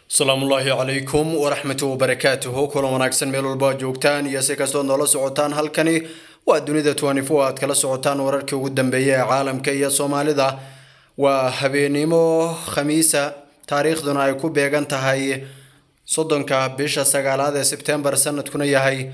السلام الله عليكم ورحمة وبركاته. كل وناكسن ميلو الباجوكتان ياسيكاستو نولا سعوتان هالكني وادونيدا توانيفوات كلا سعوتان وراركي ودن بيا عالم كيا سومالي دا وهبينيمو خميسة تاريخ دون ايكو بيغان تهاي صدنكا بيشا ساقالاد سبتمبر سنة كنا يهي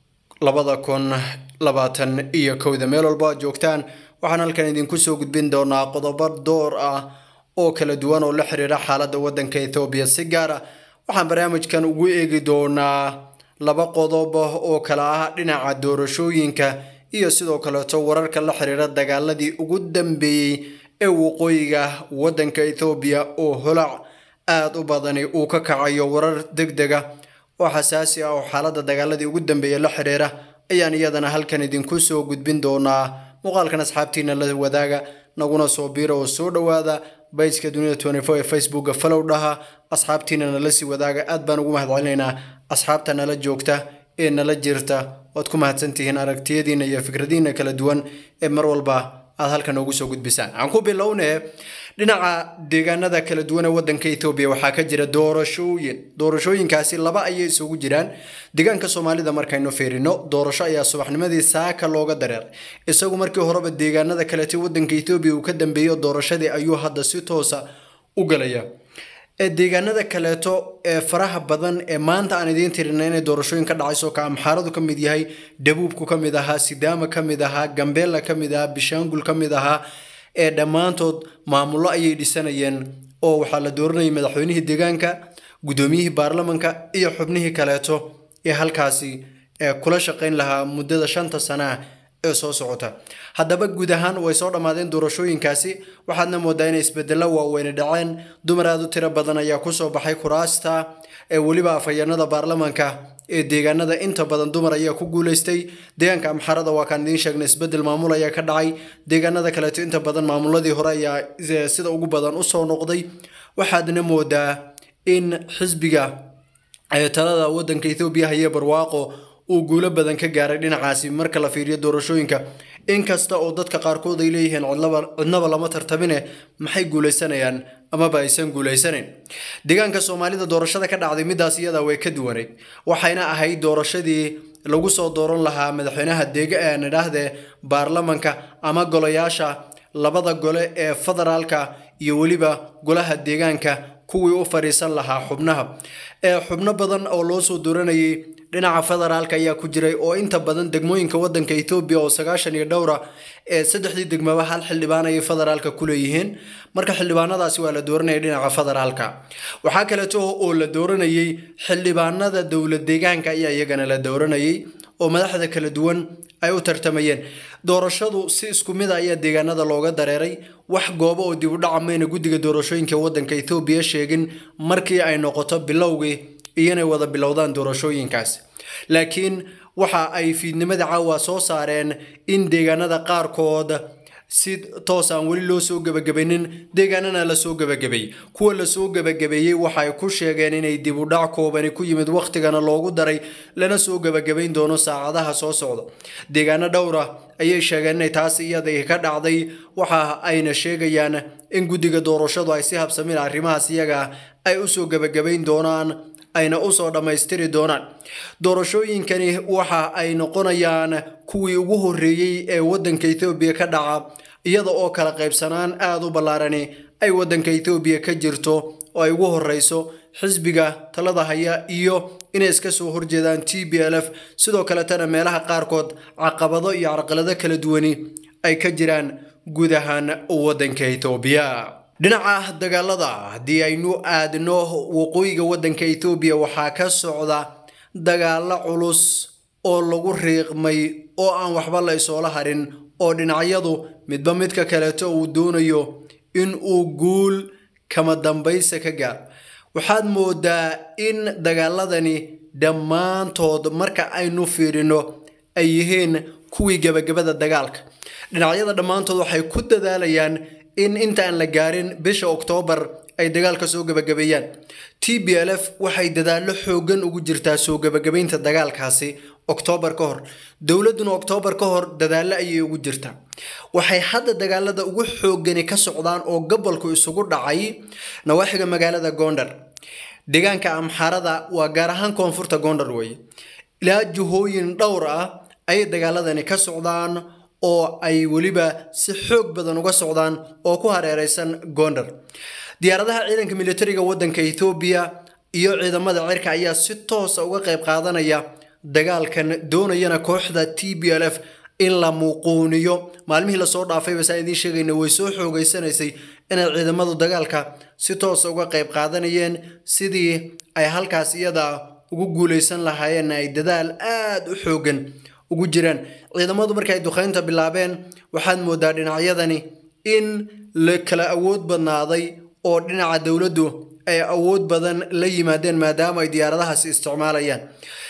لبدا كون لباتن إيا كودا ميلو الباجوكتان وحنا هالكني دين كسو قدبين دونا قضبار دور oo kala duwan oo la xiriira xaaladda wadanka Ethiopia si gaar ah waxaan barnaamijkan ugu eegi doonaa laba qodob oo kala ah dhinaca doorashooyinka iyo sidoo kale wararka la xiriira dagaaladii ugu dambeeyay ee waqooyiga wadanka Ethiopia oo holac aad u badan uu ka kacayo warar degdeg ah oo xasaasi ah oo xaaladda dagaaladii ugu dambeeyay la xiriira ayaan iyadana halkan idinku soo gudbin doonaa muuqaalkan asxaabtiina la wadaaga naguna soo biiro oo soo dhawaada bayska dunida 24 Facebook follow dhaha asxaabtiina nala si wadaaga aad baan ugu mahadcelinaynaa asxaabta nala joogta ee nala jirta waad ku mahadsantihiin aragtiyadiina iyo fikradiina kala duwan ee mar walba aad halkan ugu soo gudbisaan aan ku bilownaa dhinaca deegaanada kala duwan ee wadanka Ethiopia waxa ka jira doorashooyinkaasi laba ay isugu jiraan deegaanka Soomaalida markaynu fiirino doorasho ayaa subaxnimadii saaka looga dareer isagu markii horeba deegaanada kale ee wadanka Ethiopia uu ka dambeeyo doorashadii ayuu hadda si toos ah u galaya deegaanada kale ee faraha badan ee maanta aan idin tirinay in doorashooyin ka dhacayso ka amxaaradu ka mid yahay dabuubku ka mid aha sidaama ka mid aha gambeella ka mid aha bishangul ka mid aha ee dhamaantood maamulo ayay dhisanayeen oo waxa la dooranayay madaxweynihii deegaanka gudoomiyihii baarlamaanka iyo xubnihii kale ee halkaasi kula shaqeyn lahaa muddada 5 sano ee soo socota haddaba guud ahaan way soo dhamaadeen doorashooyinkaasi waxaadna moodaa in isbedelo waaweyn dhaceen dumar aad u tiro badan ayaa ku soo baxay kuraasta ee waliba afayeenada baarlamaanka ee deegaanada inta badan dumar ayaa ku guuleystay deegaanka amxarada waa kan idin sheegnay isbedel maamul ayaa ka dhacay deegaanada kale inta badan maamuladii hore ayaa sida ugu badan u soo noqday waxaadna moodaa in xisbiga ay talada wadanka Ethiopia hayay barwaaqo uu guulo badan ka gaaray dhinacaasi marka la fiiriyo doorashooyinka inkasta oo dadka qaarkood ay leeyihiin cidnaba lama tartamine maxay guuleysanayaan ama ba aysan guuleysanin deegaanka Soomaalida doorashada ka dhacday midaas iyada way ka duwaneed waxayna ahayd doorashadii lagu soo dooran lahaa madaxweynaha deegaanada baarlamaanka ama golayaasha labada gole ee federaalka iyo waliba golaha deegaanka kuwii u fariisan lahaa xubno badan oo loo soo dooranayay dhinaca federaalka ayaa ku jiray oo inta badan degmooyinka wadanka Ethiopia oo 90 iyo dhowra ee saddexdii degmaba hal xildhibaan ay federaalka ku leeyihiin marka xildhibaanadaasi waa la dooranayay dhinaca federaalka waxa kale oo la dooranayay xildhibaanada dawlad deegaanka ayaa iyagana la dooranayay oo madaxda kala duwan ay u tartamayeen doorashadu si isku mid ah ayaa deegaanada looga dareeray wax goobo oo dib u dhacamayna guddiga doorashooyinka wadanka Ethiopia sheegin markii ay noqoto bilowgii iyana wada bilowdaan doorashooyinkaas laakiin waxa ay fiidnimada caawa soo saareen in deegaanada qaarkood si toos aan wali loo soo gabagabaynin deegaanana la soo gabagabay kuwa la soo gabagabeeyay waxa ay ku sheegeen inay dib u dhac kooban ku yimid waqtigana loogu daray lana soo gabagabayn doono saacadaha soo socda deegaano dhowra ayay sheegeen in taas iyada ka dhacday waxa ayna sheegayaan in guddiga doorashadu ay si habsami ah arrimahaas iyaga ay u soo gabagabayn doonaan ayna u soo dhameystiri doonaan doorashooyinkani waxa ay noqonayaan kuwii ugu horeeyay ee wadanka Ethiopia ka dhaca iyada oo kala qaybsanaan aad u ballaaran ay wadanka Ethiopia ka jirto oo ay ugu horeyso xisbiga talada haya iyo inay iska soo horjeedaan TPLF sidoo kale tan meelaha qaarkood caqabado iyo carqalado kala duwan ay ka jiraan guud ahaan wadanka Ethiopia dhinaca dagaalada hadii aynu aadno waqooyiga wadanka Ethiopia waxa ka socda dagaalo culus oo lagu riiqmay oo aan waxba la isoola harin oo dhinacyadu midba midka kale uu doonayo in uu guul kama dambaysa ka gaar waxaad moodaa in dagaaladani dhammaantood marka aynu fiirino ay yihiin kuwii gabagabada dagaalka dhinacyada dhammaantood waxay ku dadaalayaan in inta aan la gaarin bisha October ay dagaalka soo gabagabeeyaan TPLF waxay dadaalo xoogan ugu jirtaa soo gabagabeynta dagaalkaasi October ka hor dawladuna October ka hor dadaalo ay ugu jirtaa waxay hadda dagaalada ugu xoogan ka socdaan oo gobolku isugu dhacay nawaaxiga magaalada Gondar deegaanka amxarada waa gaar ahaan koonfurta Gondar weeye ilaa jihooyin dhowr ah ay dagaaladani ka socdaan oo ay waliba si xoog badan uga socdaan oo ku hareeraysan Gondar diyaaradaha ciidanka militariga wadanka Ethiopia iyo ciidamada cirka ayaa si toos ah uga qayb qaadanaya dagaalkan doonayana kooxda TPLF in la muuqooniyo maalmihii la soo dhaafay bas ay idin sheegayna way soo xoogaysanaysay in ciidamadu dagaalka si toos ah uga qayb qaadanayeen sidii ay halkaas iyada ugu guuleysan lahaayeen ay dadaal aad u xoogan ugu jiraan ciidamadu markay duqeynta bilaabeen waxaad moodaa dhinacyadani in la kala awood badnaaday oo dhinaca dawladdu ay awood badan la yimaadeen maadaama ay diyaaradahaas isticmaalayaan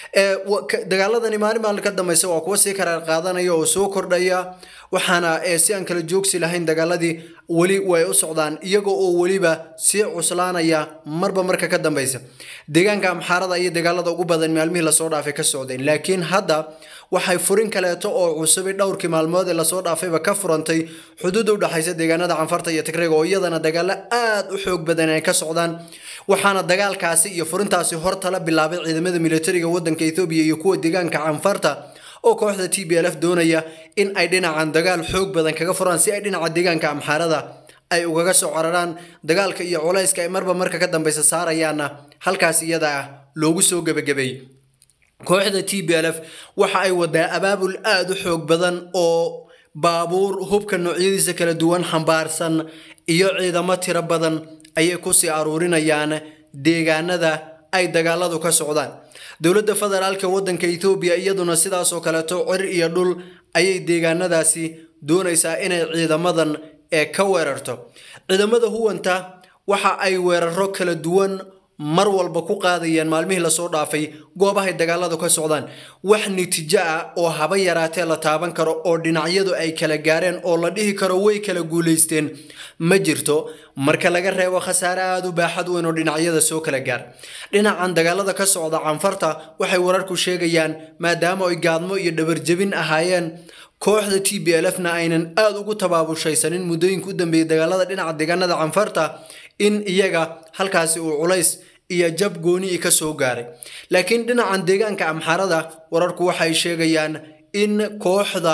dagaaladani maalin ka dambaysa waa kuwa sii karaar qaadanaya oo soo kordhaya waxaana si aan kala joogsi lahayn dagaaladii wali way u socdaan iyaga oo waliba si cuslaanaya marba marka ka dambaysa deegaanka amxarada iyo dagaalada ugu badan maalmihii la soo dhaafay ka socdeen laakiin hadda waxay furin kaleeto oo cusub dhowrkii maalmood la soo dhaafayba ka furantay xuduud u dhaxaysa deegaanada Canfarta iyo Tigreega oo iyadana dagaal aad u xoog badan ay ka socdaan waxaana dagaalkaasi iyo furintaasi horta la bilaabay ciidamada militariga wadanka Ethiopia iyo kuwa deegaanka Canfarta oo kooxda TPLF doonaya in ay dhinacan dagaal xoog badan kaga furaan si ay dhinaca deegaanka amxarada ay ugaga soo cararaan dagaalka iyo culayska ay marka ka dambaysa saarayaana halkaas iyada ah loogu soo gabagabay kooxda TPLF waxa ay wadaa abaabul aad u xoog badan oo baabuur hubka noocyadiisa kala duwan xambaarsan iyo ciidamo tiro badan ayay ku sii aruurinayaan deegaanada ay dagaaladu ka socdaan dawladda federaalka wadanka Ethiopia iyaduna sidaas oo kale cir iyo dhul ayay deegaanadaasi doonaysaa inay ciidamadan ka weerarto ciidamada huwanta waxa ay weeraro kala duwan mar walba ku qaadayaan maalmihii la soo dhaafay goobaha dagaaladu ka socdaan wax natiijo ah oo haba yaraatee la taaban karo oo dhinacyadu ay kala gaareen oo la dhihi karo way kala guuleysteen ma jirto marka laga reebo khasaare aad u baaxad weyn oo dhinacyada soo kala gaar dhinacan dagaalada ka socda Canfarta waxay wararku sheegayaan maadaama ay gaadmo iyo dhabar jabin ahaayeen kooxda TPLF-na aynan aad ugu tabaabushaysanin muddooyinka u dambeeyay dagaalada dhinaca deegaanada Canfarta in iyaga halkaasi uu culays iyo jab gooni ka soo gaaray laakiin dhinacan deegaanka amxarada wararku waxay sheegayaan in kooxda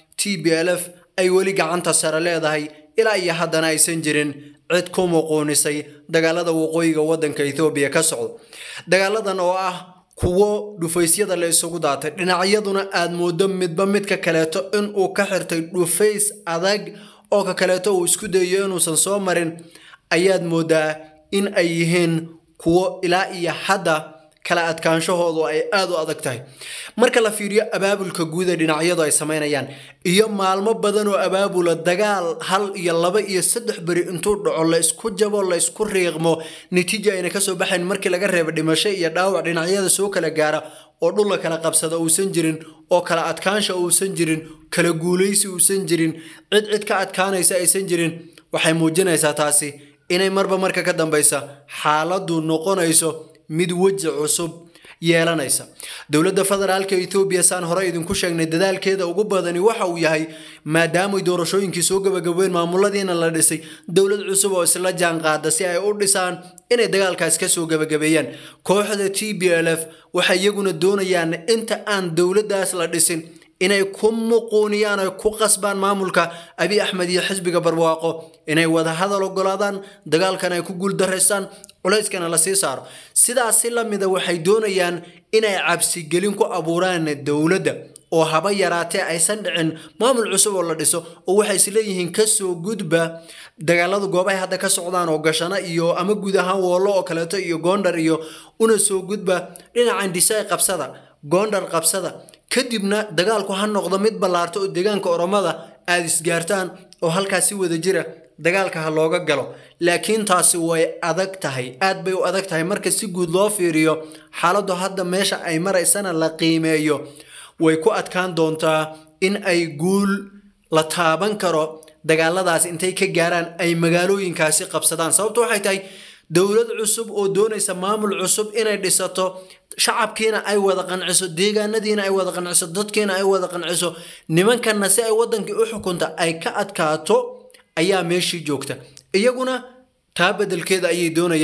TPLF ay wali gacanta sare leedahay ilaa iyo haddana aysan jirin cid ku muuqoonisay dagaalada waqooyiga wadanka Ethiopia ka socdo dagaaladan oo ah kuwo dhufaysyada la isugu daatay dhinacyaduna aad moodo midba midka kaleeto in uu ka xirtay dhufays adag oo ka kaleeto uu isku dayo inuusan soo marin ayaad moodaa in ay yihiin kuwo ilaa iyo hadda kala adkaanshahoodu ay aad u adag tahay marka la fiiriyo abaabulka guud ee dhinacyadu ay sameynayaan iyo maalmo badan oo abaabula dagaal 1 iyo 2 iyo 3 bari intuu dhaco la isku jabo la isku riiqmo natiijo ayna ka soo baxayn markii laga reebo dhimasho iyo dhaawac dhinacyada soo kala gaara oo dhul la kala qabsado uusan jirin oo kala adkaansho uusan jirin kala guuleysi uusan jirin cid ka adkaanaysa aysan jirin waxay muujinaysaa taasi inay marka ka dambaysa xaaladu noqonayso mid waji cusub yeelanaysa dawladda federaalka Ethiopia saan hore idinku sheegnay dadaalkeeda ugu badani waxa uu yahay maadaama doorashooyinkii soo gabagabeen maamuladiina la dhisay dawlad cusub oo isla jaan qaada si ay u dhisaan inay dagaalkaas ka soo gabagabeeyaan kooxda TPLF waxa iyaguna doonayaan inta aan dawladdaas la dhisin inay ku muqooniyaan ay ku qasbaan maamulka Abiy Ahmed iyo xisbiga barwaaqo inay wada hadal ogolaadaan dagaalkan ay ku guul dareystaan culayskana la sii saaro sidaas la mid ah waxay doonayaan inay cabsi gelin ku abuuraan dawladda oo haba yaraatee aysan dhicin maamul cusub oo la dhiso oo waxay isleeyihiin ka soo gudba dagaaladu goobaha hadda ka socdaan oo gashana iyo ama guud ahaan Woolo oo kaleeto iyo Gondar iyo una soo gudba dhinacan dhisay qabsada Gondar qabsada kadibna dagaalku ha noqdo mid ballaarto oo deegaanka Oromada aad isgaartaan oo halkaas si wada jira dagaalka ha looga galo laakiin taasi way adag tahay aad bay u adag tahay marka si guud loo fiiriyo xaaladdu hadda meesha ay maraysana la qiimeeyo way ku adkaan doontaa in ay guul la taaban karo dagaaladaas intay ka gaaraan ay magaalooyinkaasi qabsadaan sababtu waxay tahay dawlad cusub oo doonaysa maamul cusub inay dhisato shacabkiina ay wada qanciso deegaanadiina ay wada qanciso dadkiina ay wada qanciso nimankanna si ay wadankii u xukunta ay ka adkaato ayaa meeshii joogta iyaguna taa bedelkeeda ayay doonayaan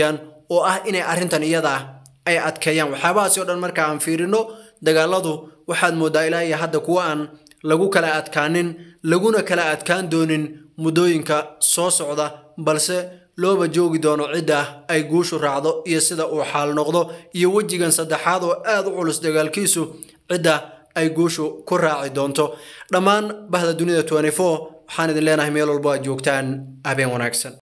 oo ah inay arrintan iyada ay adkeeyaan waxyaabahaasi oo dhan marka aan fiirino dagaaladu waxaad moodaa ilaa iyo hadda kuwa aan lagu kala adkaanin laguna kala adkaan doonin muddooyinka soo socda balse looba joogi doono cidda ay guushu raacdo iyo sida uu xaal noqdo iyo wejigan saddexaad oo aad u culus dagaalkiisu cidda ay guushu ku raaci doonto dhammaan bahda dunida 24 waxaan idin leenahay meel walba aad joogtaan habeen wanaagsan